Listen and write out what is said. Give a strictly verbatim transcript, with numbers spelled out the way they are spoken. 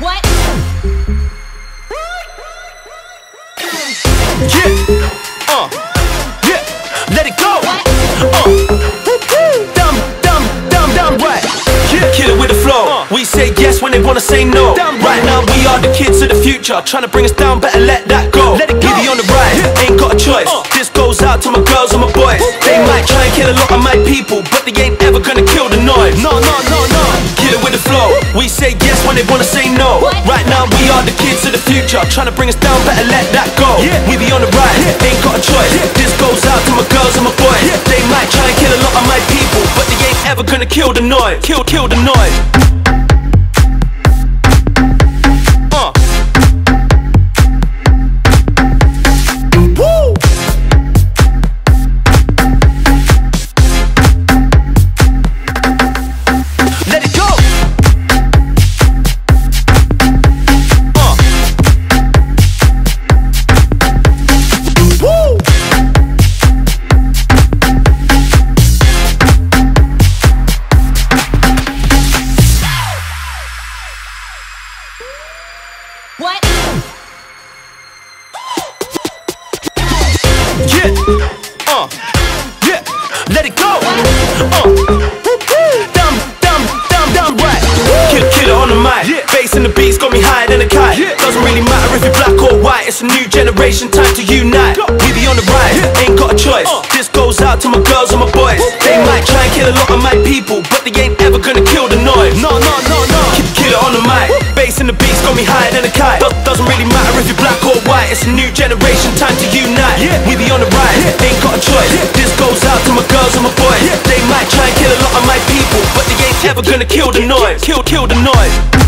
What? Yeah, uh, yeah, let it go. What? Uh, dumb, dumb, dumb, dumb, right? Yeah, kill it with the flow. Uh. We say yes when they wanna say no. Dumb, right now we are the kids of the future, trying to bring us down, better let that go. Let it go. Be on the rise, yeah. Ain't got a choice. Uh. This goes out to my girls and my boys. Woo. They might try and kill a lot of my people, but they ain't ever gonna kill the noise. No, no, no, no. Kill it with the flow. We say yes when they wanna say no. What? Right now we are the kids of the future, trying to bring us down, better let that go. Yeah. We be on the rise, yeah. Ain't got a choice. Yeah. This goes out to my girls and my boys. Yeah. They might try and kill a lot of my people, but they ain't ever gonna kill the noise. Kill, kill the noise. Uh. Woo. Let it go. Uh. Woo. What? Yeah, uh, yeah, let it go. Uh, dumb, dumb, dumb, dumb, right? Kill, kill it on the mic. Yeah. Bass and the beats got me higher than a kite. Yeah. Doesn't really matter if you're black or white. It's a new generation, time to unite. Go. We be on the rise, yeah. Ain't got a choice. Uh. This goes out to my girls and my boys. Woo. They might try and kill a lot of my people, but they ain't ever gonna kill the noise. No, no, no, no. Kill, kill it on the mic. Woo. Bass and the beats got me higher than a kite. Do doesn't really matter if you're black or white. It's a new generation, time to unite. Yeah. We be on the rise, yeah. Ain't got a choice. Yeah. This goes out to my girls and my boys. Yeah. They might try and kill a lot of my people, but they ain't ever gonna kill the noise. Kill, kill the noise.